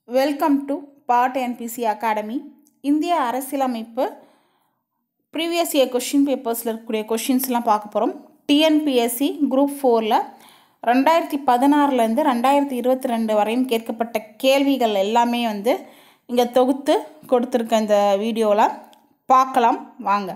Welcome to பாட் NBC academy. இந்திய அரசியலமைப்பு ப்ரீவியஸ் இயர் கொஷின் பேப்பர்ஸில் இருக்கக்கூடிய கொஷின்ஸ்லாம் பார்க்க போகிறோம். டிஎன்பிஎஸ்சி குரூப் 4ல் 2016 2022 வரையும் கேட்கப்பட்ட கேள்விகள் எல்லாமே இங்கே தொகுத்து கொடுத்துருக்க இந்த வீடியோவில் பார்க்கலாம் வாங்க.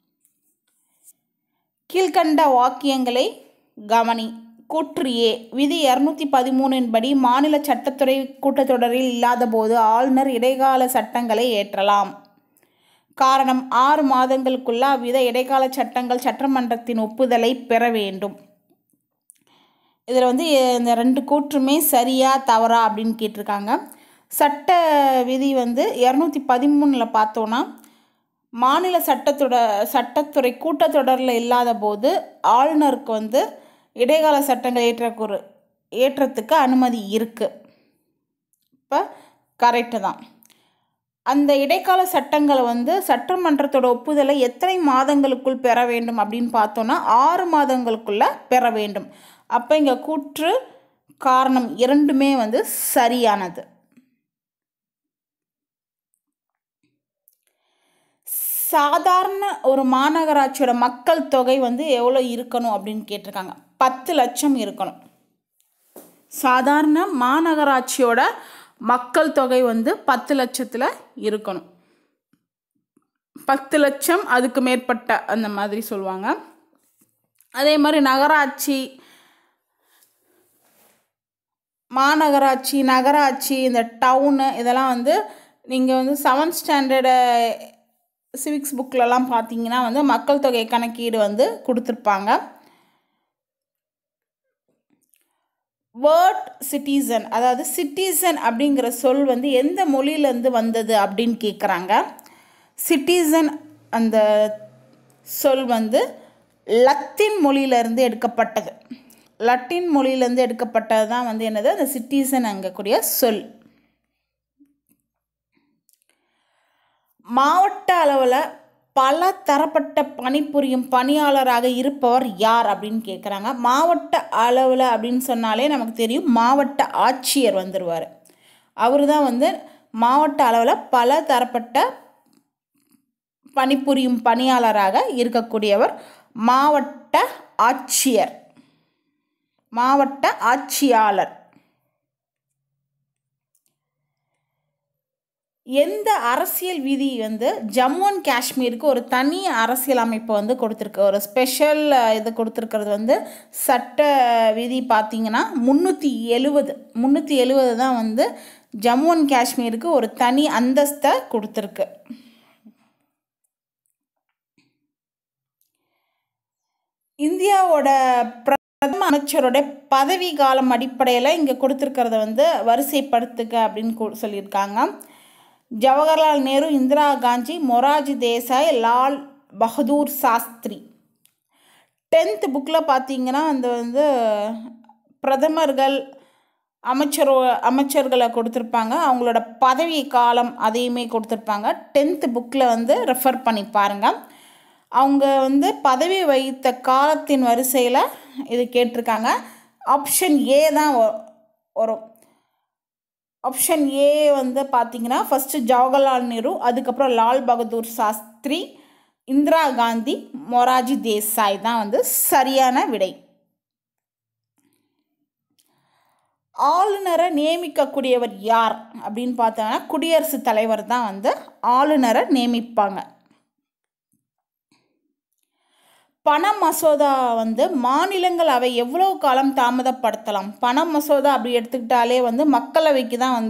கீழ்கண்ட வாக்கியங்களை கவனி. கூற்று ஏ, விதி 213 படி மாநில சட்டத்துறை கூட்டத்தொடரில் இல்லாத போது ஆளுநர் இடைக்கால சட்டங்களை ஏற்றலாம். காரணம், 6 மாதங்களுக்குள்ள அவ்வித இடைக்கால சட்டங்கள் சட்டமன்றத்தின் ஒப்புதலை பெற வேண்டும். இதில் இந்த 2 கூற்றுமே சரியா தவறா அப்படின்னு கேட்டிருக்காங்க. சட்ட விதி 213 பார்த்தோன்னா, மாநில சட்டத்துறை கூட்டத்தொடரில் இல்லாத போது ஆளுநருக்கு இடைக்கால சட்டங்கள் ஏற்றத்துக்கு அனுமதி இருக்குது. இப்போ கரெக்டு தான். அந்த இடைக்கால சட்டங்களை சட்டமன்றத்தோட ஒப்புதலை எத்தனை மாதங்களுக்குள் பெற வேண்டும் அப்படின்னு பார்த்தோன்னா 6 மாதங்களுக்குள்ள பெற வேண்டும். அப்போ இங்கே கூற்று காரணம் இரண்டுமே சரியானது. சாதாரண ஒரு மாநகராட்சியோட மக்கள் தொகை எவ்வளோ இருக்கணும் அப்படின்னு கேட்டிருக்காங்க. 10 லட்சம் இருக்கணும். சாதாரண மாநகராட்சியோட மக்கள் தொகை 10 லட்சத்தில் இருக்கணும். 10 லட்சம் அதுக்கு மேற்பட்ட அந்த மாதிரி சொல்லுவாங்க. அதே மாதிரி நகராட்சி, மாநகராட்சி, நகராட்சி, இந்த டவுனு இதெல்லாம் நீங்கள் 7th ஸ்டாண்டர்டு சிவிக்ஸ் புக்கிலலாம் பார்த்தீங்கன்னா மக்கள் தொகை கணக்கீடு கொடுத்துருப்பாங்க. வேர்ட் சிட்டிசன், அதாவது சிட்டிசன் அப்படிங்கிற சொல் எந்த மொழியிலேருந்து வந்தது அப்படின்னு கேட்குறாங்க. சிட்டிசன் அந்த சொல் லத்தீன் மொழியிலேருந்து எடுக்கப்பட்டது. லத்தீன் மொழியிலேருந்து எடுக்கப்பட்டது தான் என்னது அந்த சிட்டிசன் அங்கக்கூடிய சொல். மாவட்ட அளவில் பல தரப்பட்ட பணிபுரியும் பணியாளராக இருப்பவர் யார் அப்படின்னு கேட்குறாங்க. மாவட்ட அளவில் அப்படின்னு சொன்னாலே நமக்கு தெரியும், மாவட்ட ஆட்சியர் வந்துடுவார். அவர் தான் மாவட்ட அளவில் பல தரப்பட்ட பணிபுரியும் பணியாளராக இருக்கக்கூடியவர் மாவட்ட ஆட்சியர், மாவட்ட ஆட்சியாளர். எந்த அரசியல் விதி ஜம்மு அண்ட் காஷ்மீருக்கு ஒரு தனி அரசியல் அமைப்பு கொடுத்துருக்கு, ஒரு ஸ்பெஷல் இது கொடுத்துருக்கிறது சட்ட விதி பார்த்திங்கன்னா 370 தான் ஜம்மு அண்ட் காஷ்மீருக்கு ஒரு தனி அந்தஸ்தை கொடுத்துருக்கு. இந்தியாவோட பிரதம அமைச்சரோட பதவி காலம் அடிப்படையில் இங்கே கொடுத்துருக்கிறத வரிசைப்படுத்துக அப்படின்னு சொல்லியிருக்காங்க. ஜவஹர்லால் நேரு, இந்திரா காந்தி, மொரார்ஜி தேசாய், லால் பகதூர் சாஸ்திரி. 10th புக்கில் பார்த்தீங்கன்னா பிரதமர்கள், அமைச்சர்களை கொடுத்துருப்பாங்க. அவங்களோட பதவி காலம் அதையுமே கொடுத்துருப்பாங்க. 10th புக்கில் ரெஃபர் பண்ணி பாருங்கள். அவங்க பதவி வகித்த காலத்தின் வரிசையில் இது கேட்டிருக்காங்க. ஆப்ஷன் ஏ தான் வரும். ஆப்ஷன் ஏ பார்த்தீங்கன்னா ஃபஸ்ட்டு ஜவஹர்லால் நேரு, அதுக்கப்புறம் லால் பகதூர் சாஸ்திரி, இந்திரா காந்தி, மொரார்ஜி தேசாய் தான் சரியான விடை. ஆளுநரை நியமிக்கக்கூடியவர் யார் அப்படின்னு பார்த்தோன்னா குடியரசுத் தலைவர் தான் ஆளுநரை நியமிப்பாங்க. பண மசோதா மாநிலங்களவை எவ்வளோ காலம் தாமதப்படுத்தலாம்? பண மசோதா அப்படி எடுத்துக்கிட்டாலே மக்களவைக்கு தான்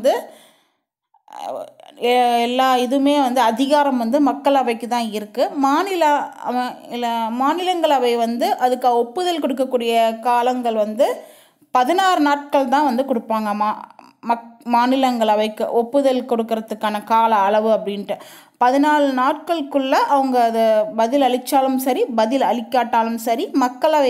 எல்லா இதுவுமே அதிகாரம் மக்களவைக்கு தான் இருக்குது. மாநிலங்களவை அதுக்கு ஒப்புதல் கொடுக்கக்கூடிய காலங்கள் 16 நாட்கள் தான் கொடுப்பாங்க. மாநிலங்களவைக்கு ஒப்புதல் கொடுக்கறதுக்கான கால அளவு அப்படின்ட்டு 14 நாட்களுக்குள்ளே அவங்க அதை பதில் அளித்தாலும் சரி, பதில் அளிக்காட்டாலும் சரி, மக்களவை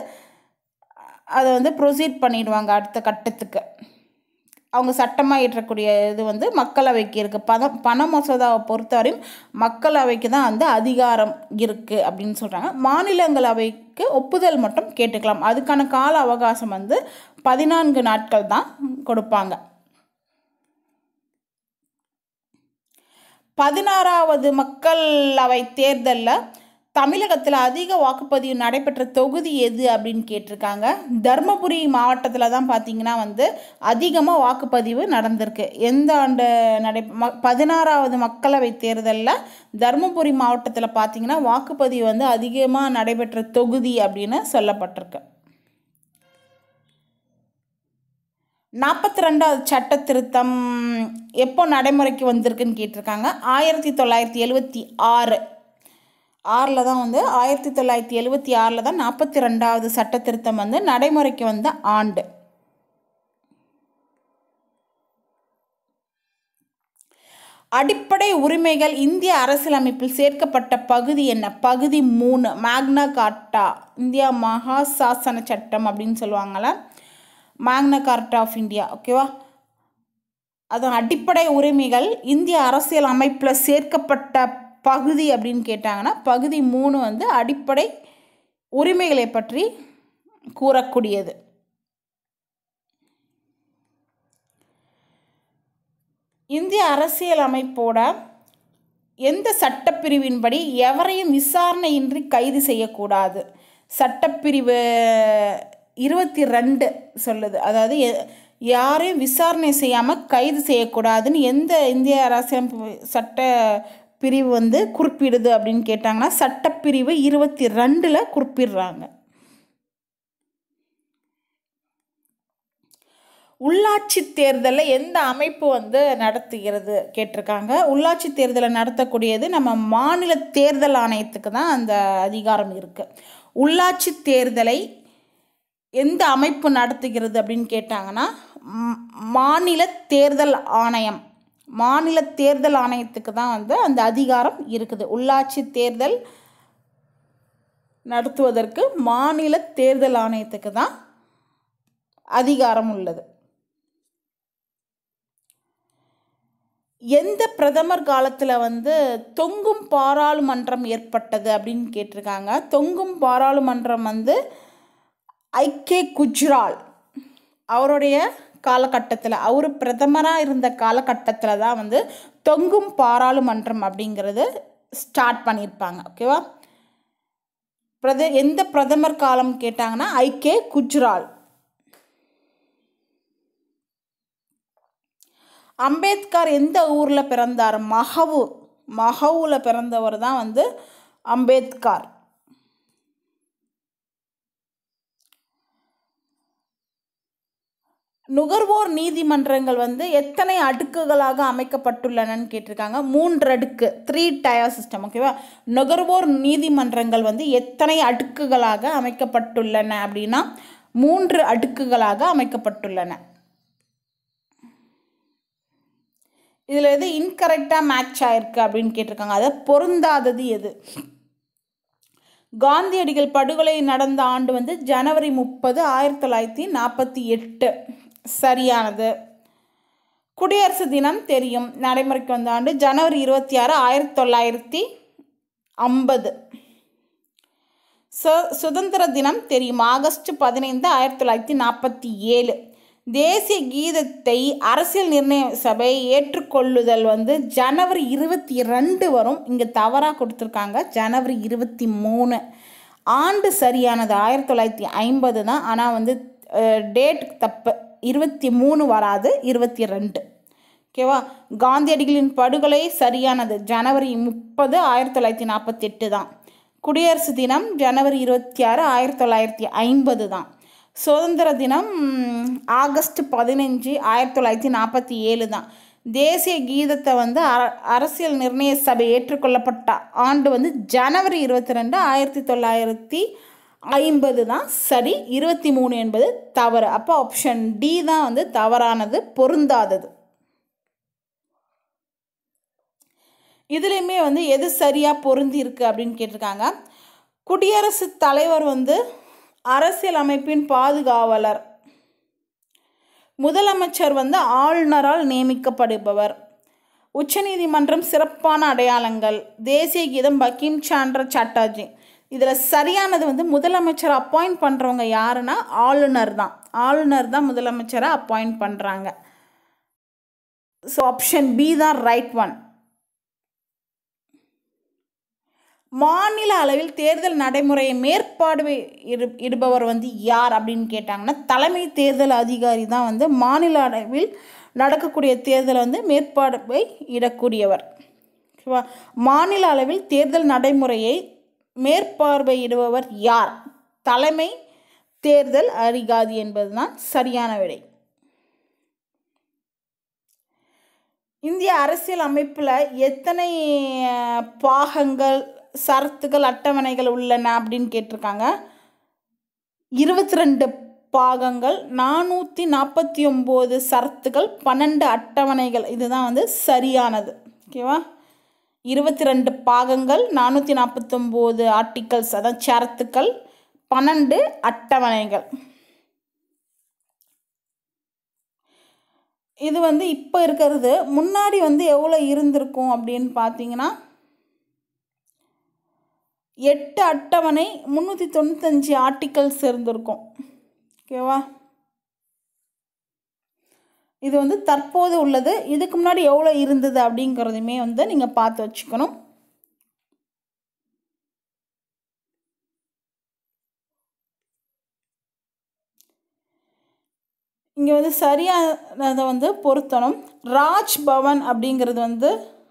அதை ப்ரொசீட் பண்ணிடுவாங்க அடுத்த கட்டத்துக்கு. அவங்க சட்டமாக இயற்றக்கூடிய இது மக்களவைக்கு இருக்குது. பண மசோதாவை பொறுத்தவரையும் மக்களவைக்கு தான் அதிகாரம் இருக்குது அப்படின்னு சொல்கிறாங்க. மாநிலங்களவைக்கு ஒப்புதல் மட்டும் கேட்டுக்கலாம். அதுக்கான கால அவகாசம் 14 நாட்கள் தான் கொடுப்பாங்க. 16வது மக்களவை தேர்தலில் தமிழகத்தில் அதிக வாக்குப்பதிவு நடைபெற்ற தொகுதி எது அப்படின்னு கேட்டிருக்காங்க. தருமபுரி மாவட்டத்தில் தான் பார்த்திங்கன்னா வந்து அதிகமாக வாக்குப்பதிவு நடந்திருக்கு. எந்த ஆண்டு 16வது மக்களவை தேர்தலில் தருமபுரி மாவட்டத்தில் பார்த்திங்கன்னா வாக்குப்பதிவு வந்து அதிகமாக நடைபெற்ற தொகுதி அப்படின்னு சொல்லப்பட்டிருக்கு. 42வது சட்ட திருத்தம் எப்போ நடைமுறைக்கு வந்திருக்குன்னு கேட்டிருக்காங்க. 1976 தான் வந்து 1976 தான் 42வது சட்ட திருத்தம் வந்து நடைமுறைக்கு வந்த ஆண்டு. அடிப்படை உரிமைகள் இந்திய அரசியலமைப்பில் சேர்க்கப்பட்ட பகுதி என்ன? பகுதி 3, மேக்னா கார்ட்டா, இந்தியா மகா சாசன சட்டம் அப்படின்னு சொல்லுவாங்கள்ல, மேக்னா கார்ட்டா ஆஃப் இந்தியா. ஓகேவா? அது அடிப்படை உரிமைகள் இந்திய அரசியல் அமைப்பில் சேர்க்கப்பட்ட பகுதி அப்படின்னு கேட்டாங்கன்னா பகுதி 3 வந்து அடிப்படை உரிமைகளை பற்றி கூறக்கூடியது. இந்திய அரசியல் அமைப்போட எந்த சட்டப்பிரிவின்படி எவரையும் விசாரணையின்றி கைது செய்யக்கூடாது? சட்டப்பிரிவு 22 சொல்லுது. அதாவது யாரையும் விசாரணை செய்யாமல் கைது செய்யக்கூடாதுன்னு எந்த இந்திய அரசியல் சட்ட பிரிவு வந்து குறிப்பிடுது அப்படின்னு கேட்டாங்கன்னா சட்டப்பிரிவு 22 குறிப்பிடுறாங்க. உள்ளாட்சி தேர்தலில் எந்த அமைப்பு வந்து நடத்துகிறது கேட்டிருக்காங்க. உள்ளாட்சி தேர்தலை நடத்தக்கூடியது நம்ம மாநில தேர்தல் ஆணையத்துக்கு தான் அந்த அதிகாரம் இருக்குது. உள்ளாட்சி தேர்தலை எந்த அமைப்பு நடத்துகிறது அப்படின்னு கேட்டாங்கன்னா மாநில தேர்தல் ஆணையம். மாநில தேர்தல் ஆணையத்துக்கு தான் வந்து அந்த அதிகாரம் இருக்குது. உள்ளாட்சி தேர்தல் நடத்துவதற்கு மாநில தேர்தல் ஆணையத்துக்கு தான் அதிகாரம் உள்ளது. எந்த பிரதமர் காலத்தில் வந்து தொங்கும் பாராளுமன்றம் ஏற்பட்டது அப்படின்னு கேட்டிருக்காங்க. தொங்கும் பாராளுமன்றம் வந்து ஐ.கே. குஜ்ரால் அவருடைய காலகட்டத்தில், அவர் பிரதமராக இருந்த காலகட்டத்தில் தான் வந்து தொங்கும் பாராளுமன்றம் அப்படிங்கிறது ஸ்டார்ட் பண்ணியிருப்பாங்க. ஓகேவா? எந்த பிரதமர் காலம் கேட்டாங்கன்னா ஐ.கே. குஜ்ரால். அம்பேத்கர் எந்த ஊரில் பிறந்தார்? மகவுல பிறந்தவர் தான் வந்து அம்பேத்கர். நுகர்வோர் நீதிமன்றங்கள் வந்து எத்தனை அடுக்குகளாக அமைக்கப்பட்டுள்ளனன்னு கேட்டிருக்காங்க. 3 அடுக்கு, 3 டயர் சிஸ்டம். ஓகேவா? நுகர்வோர் நீதிமன்றங்கள் வந்து எத்தனை அடுக்குகளாக அமைக்கப்பட்டுள்ளன அப்படின்னா 3 அடுக்குகளாக அமைக்கப்பட்டுள்ளன. இதில் எது இன்கரெக்டாக மேட்ச் ஆயிருக்கு அப்படின்னு கேட்டிருக்காங்க. அதை பொருந்தாதது எது? காந்தியடிகள் படுகொலை நடந்த ஆண்டு வந்து ஜனவரி 30, 1948 சரியானது. குடியரசு தினம் தெரியும், நடைமுறைக்கு வந்த ஆண்டு ஜனவரி 26, 1950. சுதந்திர தினம் தெரியும், ஆகஸ்ட் 15, 1947. தேசிய கீதத்தை அரசியல் நிர்ணய சபை ஏற்றுக்கொள்ளுதல் வந்து ஜனவரி 22 வரும். இங்கே தவறாக கொடுத்துருக்காங்க, ஜனவரி 23. ஆண்டு சரியானது 1950 தான், ஆனால் வந்து டேட் தப்பு, 23 வராது, 22. ஓகேவா? காந்தியடிகளின் படுகொலை சரியானது ஜனவரி 30, 1948 தான். குடியரசு தினம் ஜனவரி 26, 1950 தான். சுதந்திர தினம் ஆகஸ்ட் 15, 1947 தான். தேசிய கீதத்தை வந்து அரசியல் நிர்ணய சபை ஏற்றுக்கொள்ளப்பட்ட ஆண்டு வந்து ஜனவரி 22, 1950 தான் சரி. 23 என்பது தவறு. அப்போ ஆப்ஷன் டி தான் வந்து தவறானது, பொருந்தாதது. இதுலேயுமே வந்து எது சரியாக பொருந்தி இருக்குது அப்படின்னு கேட்டிருக்காங்க. குடியரசுத் தலைவர் வந்து அரசியல் அமைப்பின் பாதுகாவலர். முதலமைச்சர் வந்து ஆளுநரால் நியமிக்கப்படுபவர். உச்சநீதிமன்றம் சிறப்பான அடையாளங்கள். தேசிய கீதம் பங்கிம் சந்திர சாட்டர்ஜி. இதில் சரியானது வந்து முதலமைச்சரை அப்பாயிண்ட் பண்ணுறவங்க யாருன்னா ஆளுநர் தான். ஆளுநர் தான் முதலமைச்சரை அப்பாயிண்ட் பண்ணுறாங்க. ஸோ ஆப்ஷன் பி தான் ரைட் ஒன். மாநில அளவில் தேர்தல் நடைமுறையை மேற்பார்வையிடுபவர் வந்து யார் அப்படின்னு கேட்டாங்கன்னா தலைமை தேர்தல் அதிகாரி தான் வந்து மாநில அளவில் நடக்கக்கூடிய தேர்தலை வந்து மேற்பார்வையிடக்கூடியவர். ஓகேவா? மாநில அளவில் தேர்தல் நடைமுறையை மேற்பார்வையிடுபவர் யார்? தலைமை தேர்தல் அதிகாரி என்பதுதான் சரியான விடை. இந்திய அரசியல் அமைப்பில் எத்தனை பாகங்கள், சரத்துகள், அட்டவணைகள் உள்ளன அப்படின்னு கேட்டிருக்காங்க. 22 பாகங்கள், 449 சரத்துகள், 12 அட்டவணைகள். இதுதான் வந்து சரியானது. ஓகேவா? 22 பாகங்கள், 449 ஆர்டிகல்ஸ், அதான் சரத்துக்கள், 12 அட்டவணைகள். இது வந்து இப்போ இருக்கிறது. முன்னாடி வந்து எவ்வளோ இருந்திருக்கும் அப்படின்னு பார்த்தீங்கன்னா 8 அட்டவணை, 395 ஆர்டிகல்ஸ் இருந்திருக்கும். ஓகேவா? இது வந்து தற்போது உள்ளது. இதுக்கு முன்னாடி எவ்வளோ இருந்தது அப்படிங்கிறதுமே வந்து நீங்கள் பார்த்து வச்சுக்கணும். இங்கே வந்து சரியானதை வந்து பொருத்தணும். ராஜ்பவன் அப்படிங்கிறது வந்து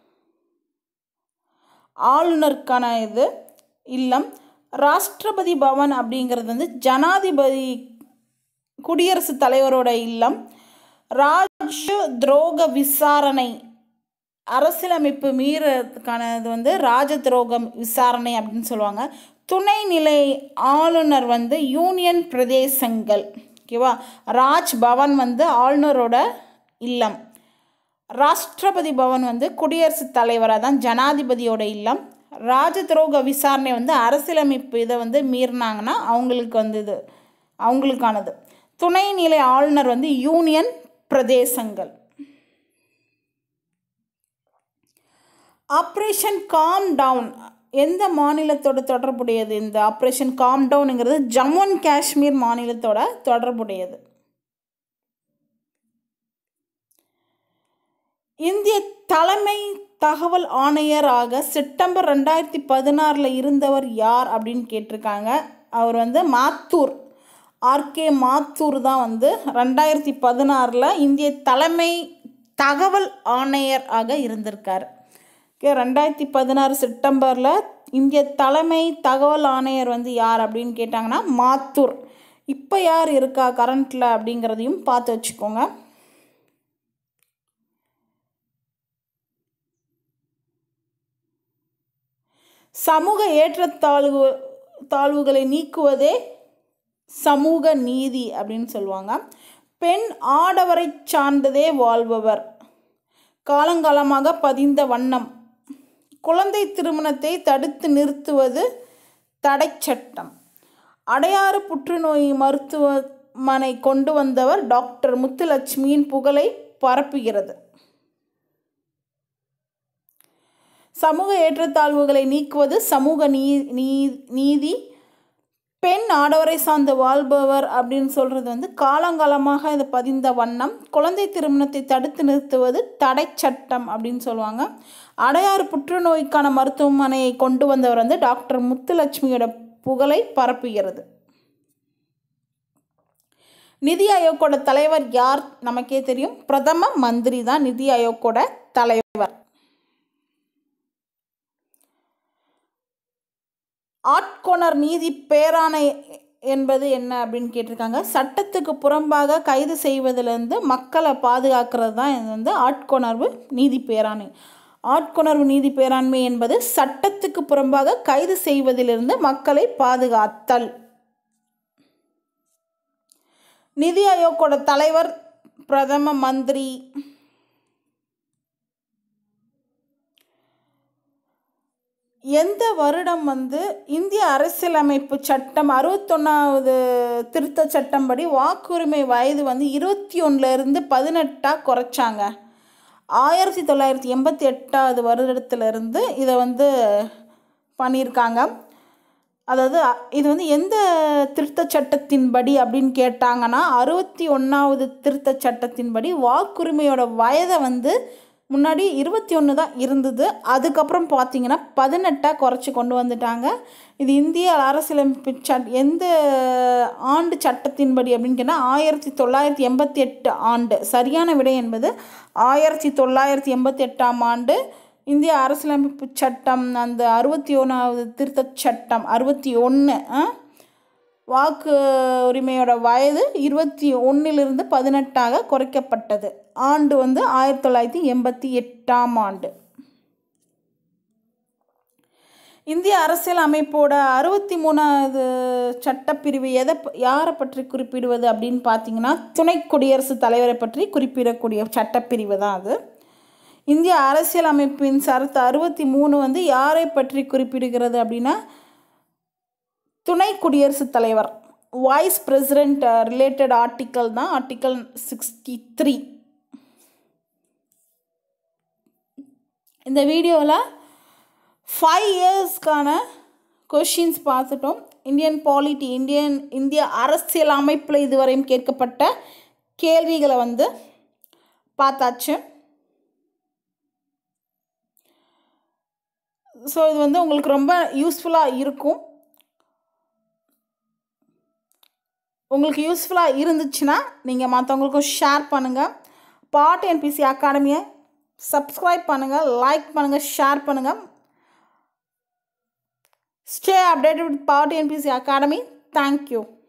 ஆளுநருக்கான இது இல்லம். ராஷ்டிரபதி பவன் அப்படிங்கிறது வந்து ஜனாதிபதி, குடியரசுத் தலைவரோட இல்லம். ராஜ துரோக விசாரணை, அரசியலமைப்பு மீறதுக்கானது வந்து ராஜ துரோகம் விசாரணை அப்படின்னு சொல்லுவாங்க. துணைநிலை ஆளுநர் வந்து யூனியன் பிரதேசங்கள். ஓகேவா? ராஜ்பவன் வந்து ஆளுநரோட இல்லம். ராஷ்டிரபதி பவன் வந்து குடியரசுத் தலைவராக தான் ஜனாதிபதியோட இல்லம். ராஜ துரோக விசாரணை வந்து அரசியலமைப்பு இதை வந்து மீறினாங்கன்னா அவங்களுக்கு வந்து இது அவங்களுக்கானது. துணைநிலை ஆளுநர் வந்து யூனியன் பிரதேசங்கள். ஆப்ரேஷன் காம் டவுன் எந்த மாநிலத்தோட தொடர்புடையது? இந்த ஆப்ரேஷன் காம் டவுனுங்கிறது ஜம்மு அண்ட் காஷ்மீர் மாநிலத்தோட தொடர்புடையது. இந்திய தலைமை தகவல் ஆணையராக செப்டம்பர் 2016 இருந்தவர் யார் அப்படின்னு கேட்டிருக்காங்க. அவர் வந்து மாத்தூர், ஆர்கே மாத்தூர் தான் வந்து 2016 இந்திய தலைமை தகவல் ஆணையர் ஆக இருந்திருக்கார். 2016 செப்டம்பரில் இந்திய தலைமை தகவல் ஆணையர் வந்து யார் அப்படின்னு கேட்டாங்கன்னா மாத்தூர். இப்போ யார் இருக்கா கரண்ட்டில் அப்படிங்கிறதையும் பார்த்து வச்சுக்கோங்க. சமூக ஏற்றத்தாழ்வுகளை நீக்குவதே சமூக நீதி அப்படின்னு சொல்லுவாங்க. பெண் ஆடவரை சார்ந்ததே வாழ்பவர், காலங்காலமாக பதிந்த வண்ணம், குழந்தை திருமணத்தை தடுத்து நிறுத்துவது தடை சட்டம், அடையாறு புற்றுநோய் மருத்துவமனை கொண்டு வந்தவர் டாக்டர் முத்துலட்சுமியின் புகழை பரப்புகிறது. சமூக ஏற்றத்தாழ்வுகளை நீக்குவது சமூக நீதி. பெண் ஆடவரை சார்ந்து வாழ்பவர் அப்படின்னு சொல்கிறது வந்து காலங்காலமாக இது பதிந்த வண்ணம், குழந்தை திருமணத்தை தடுத்து நிறுத்துவது தடை சட்டம் அப்படின்னு சொல்லுவாங்க. அடையாறு புற்றுநோய்க்கான மருத்துவமனையை கொண்டு வந்தவர் வந்து டாக்டர் முத்துலட்சுமியோட புகழை பரப்புகிறது. நிதி ஆயோக்கோட தலைவர் யார்? நமக்கே தெரியும், பிரதம மந்திரி தான் நிதி ஆயோக்கோட தலைவர். ஆட்கொணர் நீதி பேராணை என்பது என்ன அப்படின்னு கேட்டிருக்காங்க. சட்டத்துக்கு புறம்பாக கைது செய்வதிலிருந்து மக்களை பாதுகாக்கிறது தான் இது வந்து ஆட்கொணர்வு நீதி பேராணை. ஆட்கொணர்வு நீதி பேராண்மை என்பது சட்டத்துக்கு புறம்பாக கைது செய்வதிலிருந்து மக்களை பாதுகாத்தல். நிதி ஆயோக்கோட தலைவர் பிரதம மந்திரி. எந்த வருடம் வந்து இந்திய அரசியலமைப்பு சட்டம் 61வது திருத்த சட்டம் படி வாக்குரிமை வயது வந்து 21 18 குறைச்சாங்க? 1988 வருடத்திலிருந்து இதை வந்து பண்ணியிருக்காங்க. அதாவது இது வந்து எந்த திருத்த சட்டத்தின்படி அப்படின்னு கேட்டாங்கன்னா 61வது திருத்த சட்டத்தின்படி வாக்குரிமையோட வயதை வந்து முன்னாடி 21 தான் இருந்தது. அதுக்கப்புறம் பார்த்திங்கன்னா 18 குறைச்சி கொண்டு வந்துட்டாங்க. இது இந்திய அரசியலமைப்பு எந்த ஆண்டு சட்டத்தின்படி அப்படின்னு கேட்டால் 1988 ஆண்டு. சரியான விடை என்பது 1988ஆம் ஆண்டு இந்திய அரசியலமைப்பு சட்டம், அந்த 61வது திருத்த சட்டம் 61 வாக்கு உரிமையோட வயது 21லிருந்து 18ஆக குறைக்கப்பட்டது. ஆண்டு வந்து 1988ஆம் ஆண்டு. இந்திய அரசியல் அமைப்போட 63வது சட்டப்பிரிவு யாரை பற்றி குறிப்பிடுவது அப்படின்னு பார்த்தீங்கன்னா துணை குடியரசுத் தலைவரை பற்றி குறிப்பிடக்கூடிய சட்டப்பிரிவு தான் அது. இந்திய அரசியல் அமைப்பின் சரத்து 63 வந்து யாரை பற்றி குறிப்பிடுகிறது அப்படின்னா துணை குடியரசுத் தலைவர், வைஸ் பிரசிடெண்ட் ரிலேட்டட் ஆர்டிக்கல் தான் ஆர்டிக்கல் 63. இந்த வீடியோவில் 5 இயர்ஸ்க்கான கொஷின்ஸ் பார்த்துட்டோம். இந்திய அரசியல் அமைப்பில் இதுவரையும் கேட்கப்பட்ட கேள்விகளை வந்து பார்த்தாச்சு. ஸோ இது வந்து உங்களுக்கு ரொம்ப யூஸ்ஃபுல்லாக இருக்கும். உங்களுக்கு யூஸ்ஃபுல்லாக இருந்துச்சுன்னா நீங்கள் மற்றவங்களுக்கும் ஷேர் பண்ணுங்கள். பாட் என்பிசி அகாடமியை சப்ஸ்கிரைப் பண்ணுங்கள், லைக் பண்ணுங்கள், ஷேர் பண்ணுங்கள். ஸ்டே அப்டேட்டட் வித் பாட் என்பிசி அகாடமி. தேங்க்யூ.